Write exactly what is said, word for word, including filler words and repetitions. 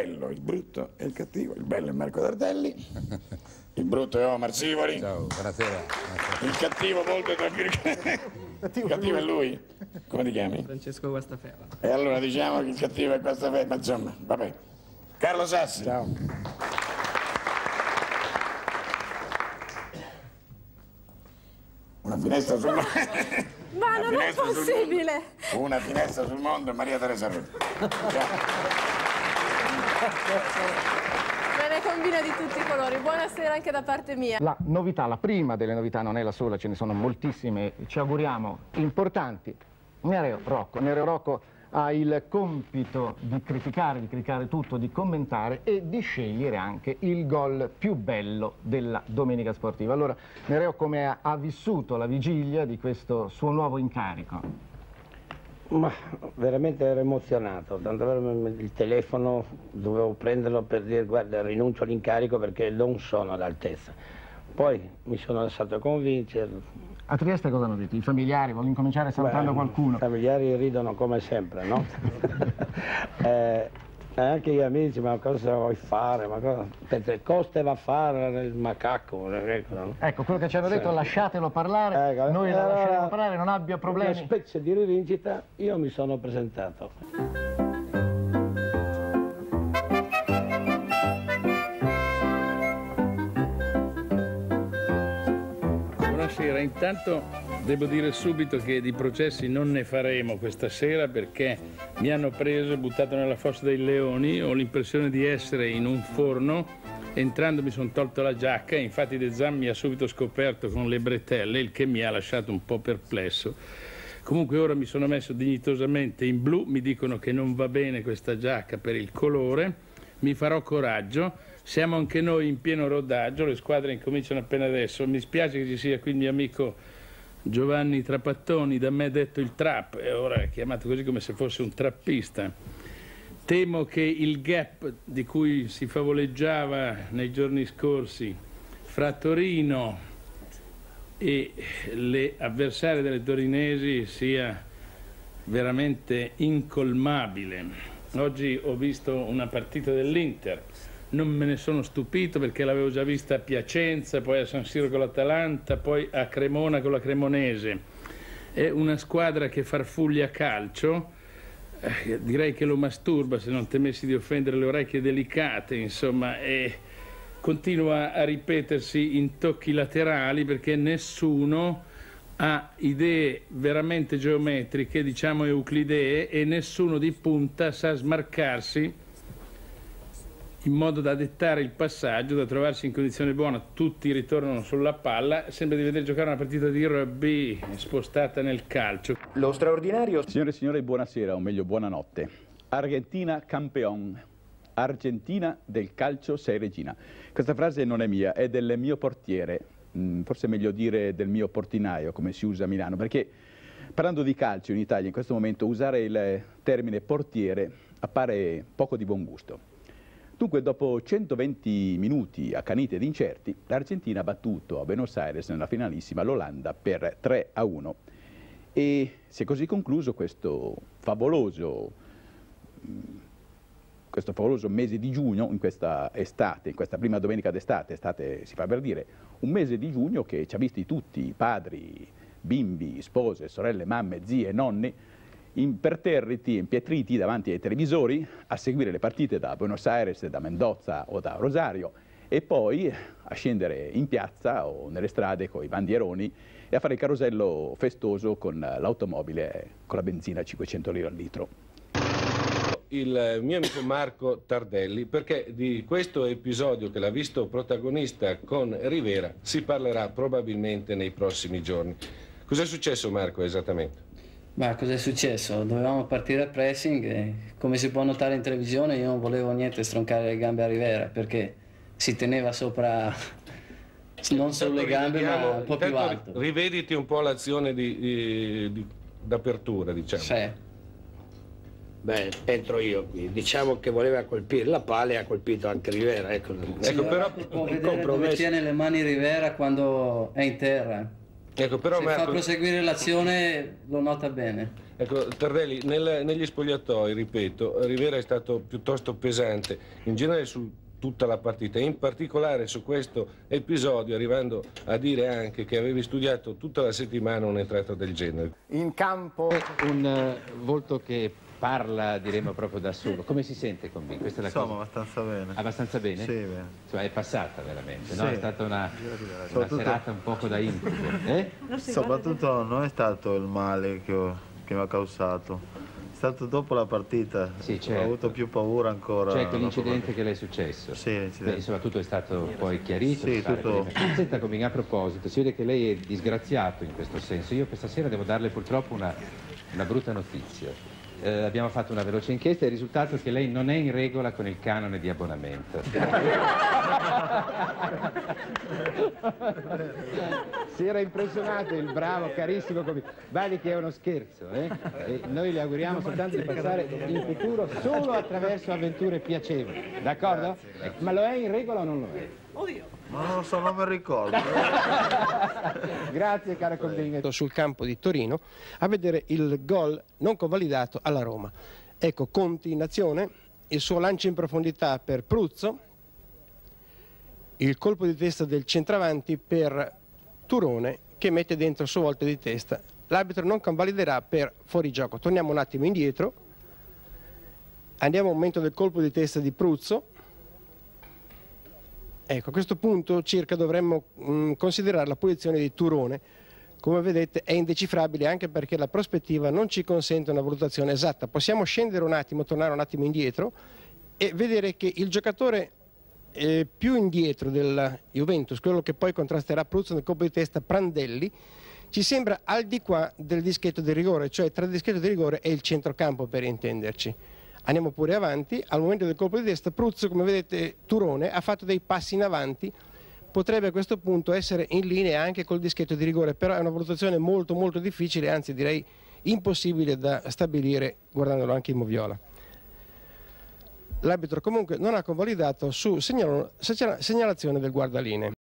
bello, il brutto e il cattivo. Il bello è Marco Tardelli, il brutto è Omar Sivori. Ciao, buonasera. Il cattivo molto tranquillo. Il cattivo è lui. Come ti chiami? Francesco Guastafera. E allora diciamo che il cattivo è Guastafera, ma insomma, vabbè. Carlo Sassi. Ciao. Una finestra sul mondo. Ma non è possibile! Una finestra sul mondo, Maria Teresa Rutti. Me ne combina di tutti i colori. Buonasera anche da parte mia. La novità, la prima delle novità, non è la sola, ce ne sono moltissime, ci auguriamo, importanti. Nereo Rocco. Nereo Rocco ha il compito di criticare, di criticare tutto, di commentare e di scegliere anche il gol più bello della domenica sportiva. Allora, Nereo, come ha, ha vissuto la vigilia di questo suo nuovo incarico? Ma veramente ero emozionato, tanto vero il telefono dovevo prenderlo per dire guarda rinuncio all'incarico perché non sono all'altezza. Poi mi sono lasciato convincere. A Trieste cosa hanno detto? I familiari? Voglio incominciare salutando Beh, qualcuno. I familiari ridono come sempre, no? eh, anche gli amici, ma cosa vuoi fare? Ma cosa? Coste va a fare il macacco. No? Ecco, quello che ci hanno detto, sì. Lasciatelo parlare, ecco, noi eh, la lasceremo parlare, non abbia problemi. Una specie di rivincita, io mi sono presentato. Buonasera, intanto devo dire subito che di processi non ne faremo questa sera perché mi hanno preso e buttato nella fossa dei leoni, ho l'impressione di essere in un forno, entrando mi sono tolto la giacca, infatti De Zan mi ha subito scoperto con le bretelle, il che mi ha lasciato un po' perplesso. Comunque ora mi sono messo dignitosamente in blu, mi dicono che non va bene questa giacca per il colore, mi farò coraggio. Siamo anche noi in pieno rodaggio, le squadre incominciano appena adesso. Mi spiace che ci sia qui il mio amico Giovanni Trapattoni, da me detto il trap, e ora è chiamato così come se fosse un trappista. Temo che il gap di cui si favoleggiava nei giorni scorsi fra Torino e le avversarie delle torinesi sia veramente incolmabile. Oggi ho visto una partita dell'Inter. Non me ne sono stupito perché l'avevo già vista a Piacenza, poi a San Siro con l'Atalanta, poi a Cremona con la Cremonese. È una squadra che farfuglia calcio, eh, direi che lo masturba se non temessi di offendere le orecchie delicate, insomma, e continua a ripetersi in tocchi laterali perché nessuno ha idee veramente geometriche, diciamo euclidee, e nessuno di punta sa smarcarsi in modo da dettare il passaggio, da trovarsi in condizione buona. Tutti ritornano sulla palla, sembra di vedere giocare una partita di rugby spostata nel calcio. Lo straordinario... Signore e signori, buonasera, o meglio buonanotte. Argentina campeón, Argentina del calcio sei regina. Questa frase non è mia, è del mio portiere, forse è meglio dire del mio portinaio, come si usa a Milano, perché parlando di calcio in Italia in questo momento usare il termine portiere appare poco di buon gusto. Dunque, dopo centoventi minuti accaniti ed incerti, l'Argentina ha battuto a Buenos Aires nella finalissima l'Olanda per tre a uno e si è così concluso questo favoloso, questo favoloso mese di giugno, in questa estate, in questa prima domenica d'estate, estate si fa per dire, un mese di giugno che ci ha visti tutti, padri, bimbi, spose, sorelle, mamme, zie, nonni, imperterriti, impietriti davanti ai televisori a seguire le partite da Buenos Aires, da Mendoza o da Rosario e poi a scendere in piazza o nelle strade con i bandieroni e a fare il carosello festoso con l'automobile con la benzina a cinquecento lire al litro. Il mio amico Marco Tardelli, perché di questo episodio che l'ha visto protagonista con Rivera si parlerà probabilmente nei prossimi giorni. Cos'è successo, Marco, esattamente? Ma cos'è successo? Dovevamo partire a pressing e, come si può notare in televisione, io non volevo niente stroncare le gambe a Rivera perché si teneva sopra non solo le gambe ma un po' più alto. Rivediti un po' l'azione di, di, di, d'apertura, diciamo. Sì. Beh, entro io qui. Diciamo che voleva colpire la palla e ha colpito anche Rivera. Ecco, sì, ecco però può vedere dove tiene le mani Rivera quando è in terra. Ecco, però, Se Marco, fa proseguire l'azione lo nota bene. Ecco, Tardelli, nel, negli spogliatoi, ripeto, Rivera è stato piuttosto pesante, in genere su tutta la partita, in particolare su questo episodio, arrivando a dire anche che avevi studiato tutta la settimana un'entrata del genere. In campo un uh, volto che parla, diremo, proprio da solo. Come si sente con Bing? Questa è la Insomma, cosa... abbastanza bene. Abbastanza bene? Sì, bene. Cioè è passata veramente, Sì. no? È stata una, una Soprattutto... serata un poco da incubo. Eh? Soprattutto non è stato il male che, ho, che mi ha causato. È stato dopo la partita, sì, certo. Ho avuto più paura ancora. Cioè quell'incidente che le è successo? Sì, l'incidente. Beh, insomma, tutto è stato poi chiarito. Sì, tutto... Senta, Comin, a proposito, si vede che lei è disgraziato in questo senso. Io questa sera devo darle purtroppo una, una brutta notizia. Eh, abbiamo fatto una veloce inchiesta e il risultato è che lei non è in regola con il canone di abbonamento. Si era impressionato il bravo, carissimo Comin. Vale che è uno scherzo, eh? E noi le auguriamo soltanto di passare in futuro solo attraverso avventure piacevoli, d'accordo? Ecco, ma lo è in regola o non lo è? Oddio. Ma non lo so, non mi ricordo. Grazie, cara Comin. Sul campo di Torino a vedere il gol non convalidato alla Roma. Ecco, Conti in azione, il suo lancio in profondità per Pruzzo, il colpo di testa del centravanti per Turone che mette dentro a sua volta di testa. L'arbitro non convaliderà per fuorigioco. Torniamo un attimo indietro, andiamo al momento del colpo di testa di Pruzzo. Ecco, a questo punto circa dovremmo mh, considerare la posizione di Turone. Come vedete è indecifrabile anche perché la prospettiva non ci consente una valutazione esatta. Possiamo scendere un attimo, tornare un attimo indietro e vedere che il giocatore eh, più indietro della Juventus, quello che poi contrasterà Pruzzo nel colpo di testa, Prandelli, ci sembra al di qua del dischetto di rigore, cioè tra il dischetto di rigore e il centrocampo per intenderci. Andiamo pure avanti, al momento del colpo di testa Pruzzo, come vedete Turone ha fatto dei passi in avanti, potrebbe a questo punto essere in linea anche col dischetto di rigore, però è una valutazione molto molto difficile, anzi direi impossibile da stabilire guardandolo anche in moviola. L'arbitro comunque non ha convalidato su segnalazione del guardalinee.